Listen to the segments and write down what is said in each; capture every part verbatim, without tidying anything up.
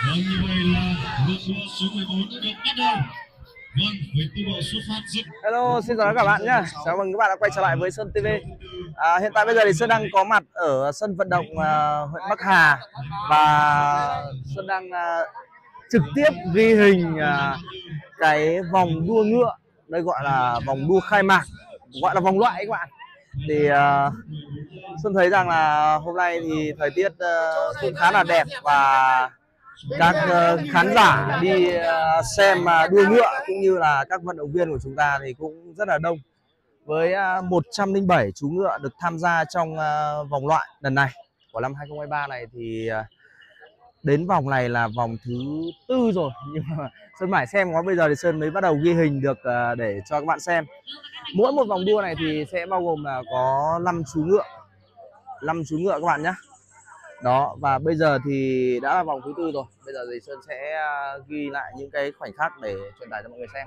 Vâng, như vậy là lượt đua số mười bốn đã được bắt đầu. Vâng, với tốc độ xuất phát rất... Hello, xin chào các bạn nhé. Chào mừng các bạn đã quay trở lại với Sơn ti vi. À, hiện tại bây giờ thì Sơn đang có mặt ở sân vận động uh, huyện Bắc Hà và Sơn đang uh, trực tiếp ghi hình uh, cái vòng đua ngựa, đây gọi là vòng đua khai mạc, gọi là vòng loại các bạn. Thì uh, Sơn thấy rằng là hôm nay thì thời tiết uh, cũng khá là đẹp và các uh, khán giả đi uh, xem uh, đua ngựa cũng như là các vận động viên của chúng ta thì cũng rất là đông, với uh, một trăm lẻ bảy chú ngựa được tham gia trong uh, vòng loại lần này của năm hai không hai ba này. Thì uh, đến vòng này là vòng thứ tư rồi, nhưng mà Sơn mãi xem có bây giờ thì Sơn mới bắt đầu ghi hình được uh, để cho các bạn xem. Mỗi một vòng đua này thì sẽ bao gồm là có năm chú ngựa, năm chú ngựa các bạn nhé. Đó, và bây giờ thì đã là vòng thứ tư rồi. Bây giờ thì Sơn sẽ ghi lại những cái khoảnh khắc để truyền tải cho mọi người xem.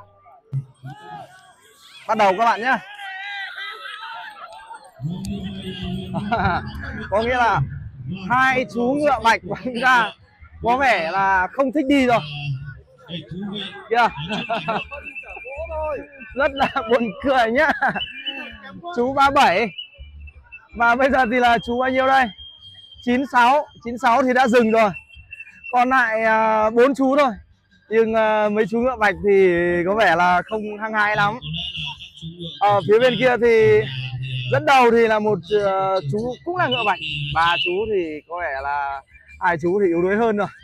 Bắt đầu các bạn nhé. Có nghĩa là hai chú ngựa bạch bắn ra có vẻ là không thích đi rồi. Kìa. Rất là buồn cười nhá. Chú ba bảy. Và bây giờ thì là chú bao nhiêu đây? chín sáu, chín sáu thì đã dừng rồi. Còn lại bốn uh, chú thôi. Nhưng uh, mấy chú ngựa bạch thì có vẻ là không hăng hái lắm. Ở phía bên kia thì dẫn đầu thì là một uh, chú cũng là ngựa bạch. Ba chú thì có vẻ là hai chú thì yếu đuối hơn rồi.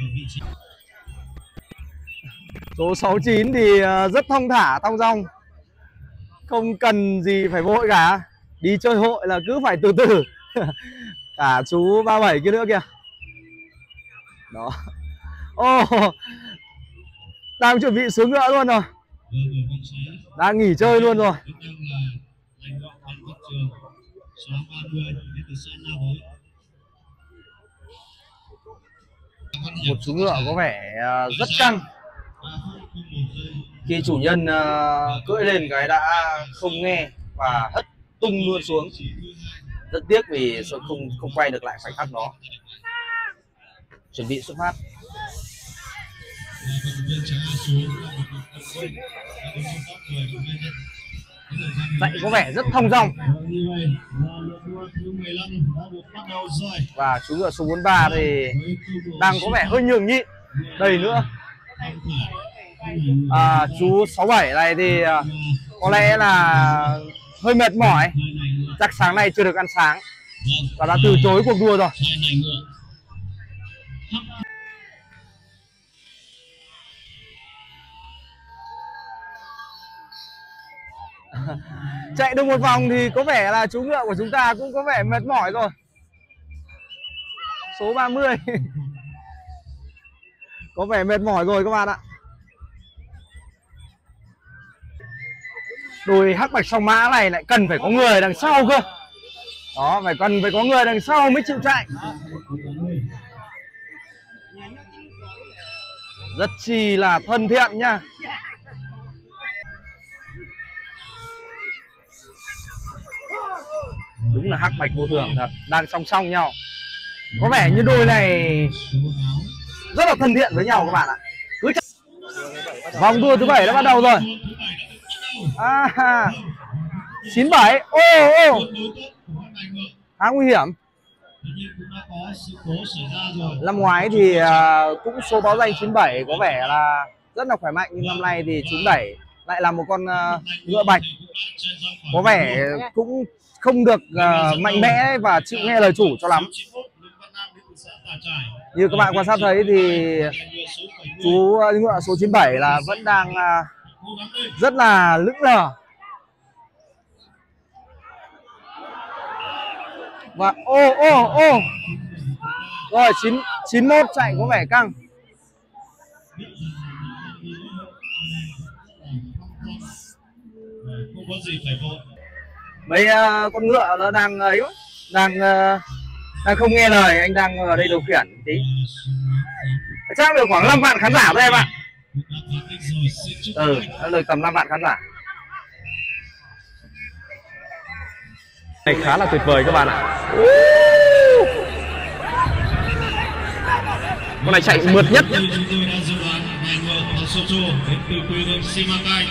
Số sáu chín thì uh, rất thong thả, thong dong. Không cần gì phải vội cả. Đi chơi hội là cứ phải từ từ. Cả chú ba bảy kia nữa kìa. Đó. Ô, oh, đang chuẩn bị xuống ngựa luôn rồi. Đang nghỉ chơi luôn rồi. Một chú ngựa có vẻ rất căng. Khi chủ nhân cưỡi lên cái đã không nghe và hất tung luôn xuống. Rất tiếc vì Sơn không không quay được lại khoảnh khắc đó. Chuẩn bị xuất phát. Chạy có vẻ rất thong dong. Và chú ngựa số bốn mươi ba thì đang có vẻ hơi nhường nhịn. Đầy nữa. À, chú sáu bảy này thì có lẽ là hơi mệt mỏi. Chắc sáng nay chưa được ăn sáng và đã từ chối cuộc đua rồi. Chạy được một vòng thì có vẻ là chú ngựa của chúng ta cũng có vẻ mệt mỏi rồi. Số ba mươi có vẻ mệt mỏi rồi các bạn ạ. Đôi hắc bạch song mã này lại cần phải có người đằng sau cơ. Đó, phải cần phải có người đằng sau mới chịu chạy. Rất chi là thân thiện nha. Đúng là hắc bạch vô thường thật, đang song song nhau. Có vẻ như đôi này rất là thân thiện với nhau các bạn ạ. Cứ chạy. Vòng đua thứ bảy đã bắt đầu rồi. À, chín bảy. Ô ô. Khá nguy hiểm. Năm ngoái thì uh, cũng số báo danh chín bảy có vẻ là rất là khỏe mạnh, nhưng năm nay thì chín bảy lại là một con uh, ngựa bạch có vẻ cũng không được uh, mạnh mẽ và chịu nghe lời chủ cho lắm. Như các bạn quan sát thấy thì chú ngựa số chín bảy là vẫn đang uh, rất là lững lờ. Và ô ô ô. Rồi chín chín mốt chạy có vẻ căng. Mấy uh, con ngựa nó đang ấy đang uh, đang không nghe lời, anh đang ở đây điều khiển tí. Chắc được khoảng năm vạn khán giả đây bạn. Ừ, được tầm năm vạn khán giả. Này khá là tuyệt vời các bạn ạ. Con này chạy mượt nhất. Chúng tôi đã dự đoán ngày ngựa của Socho đến từ quê hương Simacai.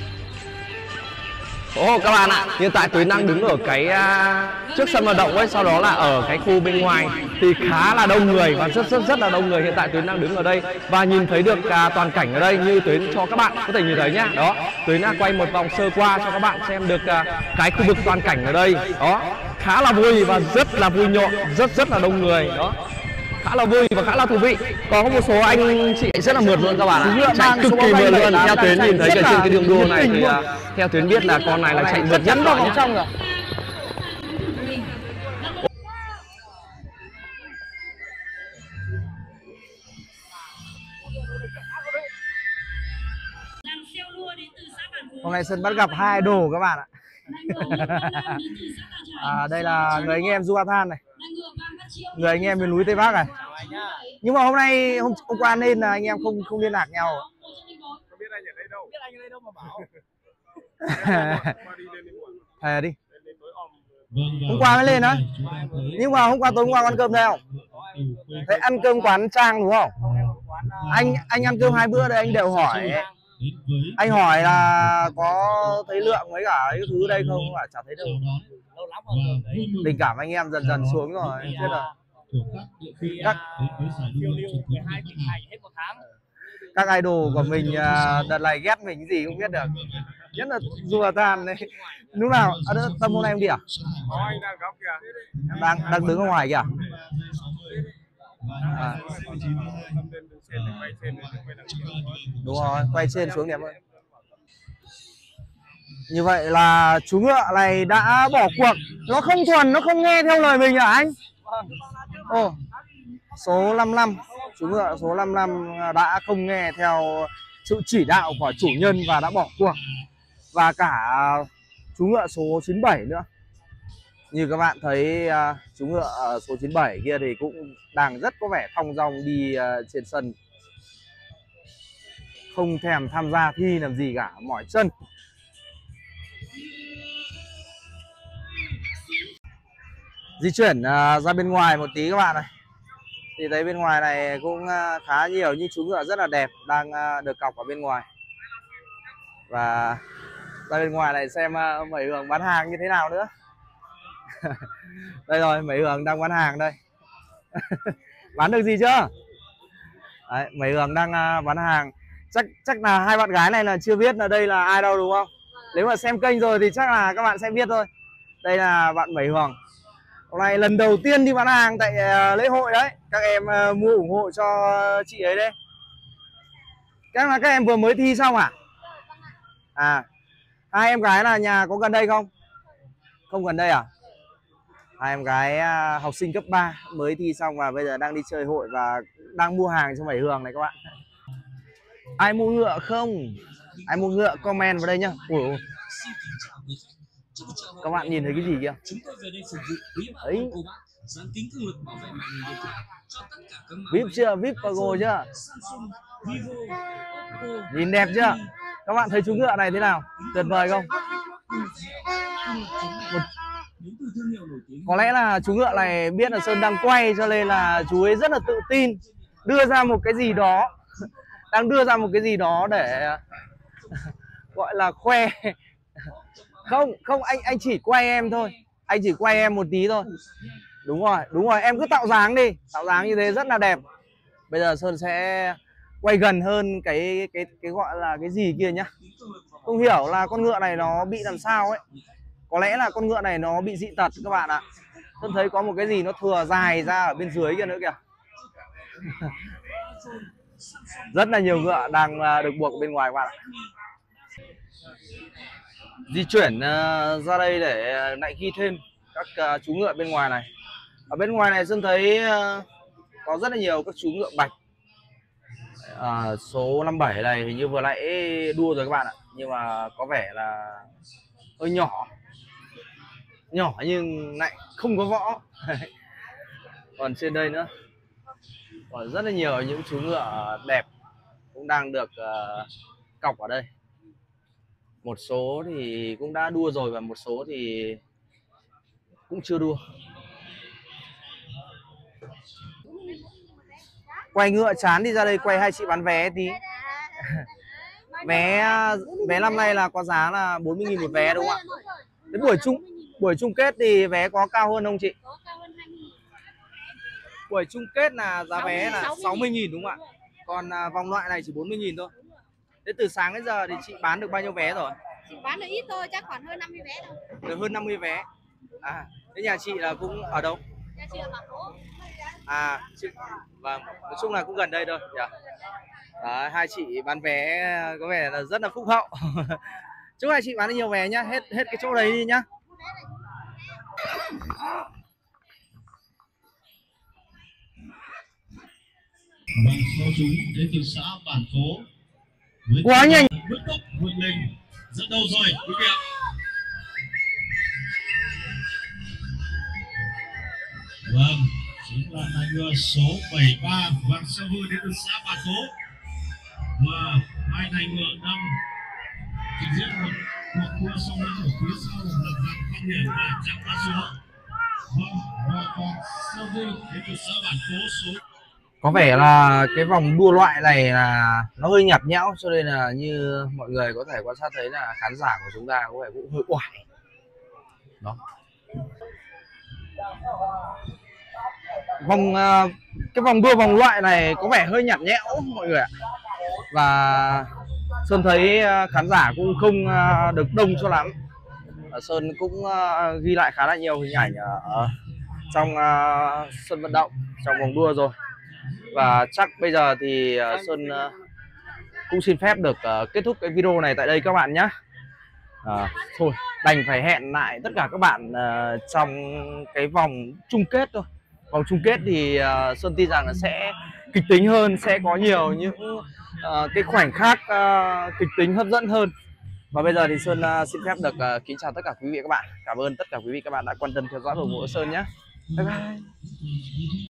Ồ oh, các bạn ạ, hiện tại Tuyến đang đứng ở cái uh, trước sân vận động ấy, sau đó là ở cái khu bên ngoài thì khá là đông người và rất rất rất là đông người. Hiện tại Tuyến đang đứng ở đây và nhìn thấy được uh, toàn cảnh ở đây như Tuyến cho các bạn có thể nhìn thấy nhá. Đó, Tuyến đã quay một vòng sơ qua cho các bạn xem được uh, cái khu vực toàn cảnh ở đây. Đó, khá là vui và rất là vui nhộn, rất rất là đông người. Đó, khá là vui và khá là thú vị. Còn có một số anh chị rất là mượt luôn các bạn ạ, chạy cực kỳ mượt luôn. Theo Tuyến nhìn thấy trên cái đường đua này thì uh, theo Tuyến biết là con này là chạy mượt nhất vào vòng trong rồi. Hôm nay sân bắt gặp hai đồ các bạn ạ. À, đây là người anh em Duathan này, người anh em miền núi Tây Bắc này. Nhưng mà hôm nay hôm, hôm qua nên là anh em không không liên lạc nhau. Không biết anh ở đây đâu. Biết anh ở đây đâu mà bảo. Thề đi. Hôm qua mới lên đó. Nhưng mà hôm qua tối hôm qua ăn cơm đây không? Thế ăn cơm quán Trang đúng không? Anh anh ăn cơm hai bữa đây anh đều hỏi. Anh hỏi là có thấy Lượng với cả cái thứ đây không? Mà chả thấy đâu. Lâu lắm rồi. Tình cảm anh em dần dần xuống rồi. Thế là các phiêu lưu mười hai tỉnh thành hết một tháng. Các idol của mình đợt này ghét mình cái gì không biết được. Nhất là Duathan này. Lúc nào à, Tâm hôm nay em đi à? Anh đang góc kìa. Đang đang đứng ở ngoài kìa. À. Đúng rồi, quay trên xuống đẹp hơn. Như vậy là chú ngựa này đã bỏ cuộc. Nó không thuần, nó không nghe theo lời mình hả anh? Ồ, số năm mươi lăm, chú ngựa số năm mươi lăm đã không nghe theo sự chỉ đạo của chủ nhân và đã bỏ cuộc. Và cả chú ngựa số chín mươi bảy nữa. Như các bạn thấy uh, chú ngựa số chín mươi bảy kia thì cũng đang rất có vẻ thong dong đi uh, trên sân. Không thèm tham gia thi làm gì cả, mỏi chân. Di chuyển uh, ra bên ngoài một tí các bạn này. Thì thấy bên ngoài này cũng uh, khá nhiều những chú ngựa rất là đẹp đang uh, được cọc ở bên ngoài. Và ra bên ngoài này xem uh, Mẩy Hường bán hàng như thế nào nữa. Đây rồi, Mẩy Hường đang bán hàng đây. Bán được gì chưa? Đấy, Mẩy Hường đang uh, bán hàng. Chắc chắc là hai bạn gái này là chưa biết là đây là ai đâu đúng không? Nếu mà xem kênh rồi thì chắc là các bạn sẽ biết thôi. Đây là bạn Mẩy Hường. Hôm nay lần đầu tiên đi bán hàng tại uh, lễ hội đấy. Các em uh, mua ủng hộ cho chị ấy đây. Các là các em vừa mới thi xong à? À, hai em gái là nhà có gần đây không? Không gần đây à? Hai em gái uh, học sinh cấp ba mới thi xong và bây giờ đang đi chơi hội và đang mua hàng cho Mẩy Hường này các bạn. Ai mua ngựa không? Ai mua ngựa comment vào đây nhá. Ủa. Các bạn nhìn thấy cái gì kìa? Ấy. vê i pê chưa? vê i pê Cargo chưa? Nhìn đẹp chưa? Các bạn thấy chú ngựa này thế nào? Tuyệt vời không? Một... Có lẽ là chú ngựa này biết là Sơn đang quay cho nên là chú ấy rất là tự tin đưa ra một cái gì đó, đang đưa ra một cái gì đó để gọi là khoe. Không, không anh anh chỉ quay em thôi. Anh chỉ quay em một tí thôi. Đúng rồi, đúng rồi, em cứ tạo dáng đi. Tạo dáng như thế rất là đẹp. Bây giờ Sơn sẽ quay gần hơn cái cái cái gọi là cái gì kia nhá. Không hiểu là con ngựa này nó bị làm sao ấy. Có lẽ là con ngựa này nó bị dị tật các bạn ạ. Sơn thấy có một cái gì nó thừa dài ra ở bên dưới kia nữa kìa. Rất là nhiều ngựa đang được buộc bên ngoài các bạn ạ. Di chuyển uh, ra đây để lại ghi thêm các uh, chú ngựa bên ngoài này. Ở bên ngoài này Sơn thấy uh, có rất là nhiều các chú ngựa bạch. uh, Số năm mươi bảy này hình như vừa nãy đua rồi các bạn ạ. Nhưng mà có vẻ là hơi nhỏ. Nhỏ nhưng lại không có võ. Còn trên đây nữa còn rất là nhiều những chú ngựa đẹp cũng đang được uh, cọc ở đây. Một số thì cũng đã đua rồi và một số thì cũng chưa đua. quay ngựa chán thì ra đây quay hai chị bán vé tí. vé vé năm nay là có giá là bốn mươi nghìn một vé đúng không ạ? Đến buổi chung buổi chung kết thì vé có cao hơn không chị? Buổi chung kết là giá vé là sáu mươi nghìn đúng không ạ? Còn à, vòng loại này chỉ bốn mươi nghìn thôi. Thế từ sáng đến giờ thì chị bán được bao nhiêu vé rồi? Chị bán được ít thôi, chắc khoảng hơn năm mươi vé thôi. Được hơn năm mươi vé. À, thế nhà chị là cũng ở đâu? Nhà chị ở Bảo Phố. À, chị, vâng, nói chung là cũng gần đây thôi. Yeah. Đấy, hai chị bán vé có vẻ là rất là phúc hậu. Chúc hai chị bán được nhiều vé nhá, hết hết cái chỗ đấy đi nhá. Vâng, số chúng đến từ xã Bản Phố. Quá nhanh. Bước tốc vượt lên dẫn đầu rồi quý vị ạ. Vâng, chính là nai ngựa số bảy ba Vàng Xeo Vư đến từ xã Bản Phố. Và hai nai ngựa năm trình diễn một cuộc đua song ngựa ở phía sau là Vàng Phong Hiển và Trắng Ba Số. Vâng, và Vàng Xeo Vư đến từ xã Bản Phố số. Có vẻ là cái vòng đua loại này là nó hơi nhạt nhẽo, cho nên là như mọi người có thể quan sát thấy là khán giả của chúng ta có vẻ cũng hơi oải. Đó. Vòng cái vòng đua vòng loại này có vẻ hơi nhạt nhẽo mọi người ạ. Và Sơn thấy khán giả cũng không được đông cho lắm. Sơn cũng ghi lại khá là nhiều hình ảnh ở trong sân vận động, trong vòng đua rồi. Và chắc bây giờ thì Sơn cũng xin phép được kết thúc cái video này tại đây các bạn nhé. À, thôi đành phải hẹn lại tất cả các bạn trong cái vòng chung kết thôi. Vòng chung kết thì Sơn tin rằng là sẽ kịch tính hơn, sẽ có nhiều những uh, cái khoảnh khắc uh, kịch tính hấp dẫn hơn. Và bây giờ thì Sơn uh, xin phép được uh, kính chào tất cả quý vị các bạn. Cảm ơn tất cả quý vị các bạn đã quan tâm theo dõi và ủng hộ Sơn nhé. Bye bye.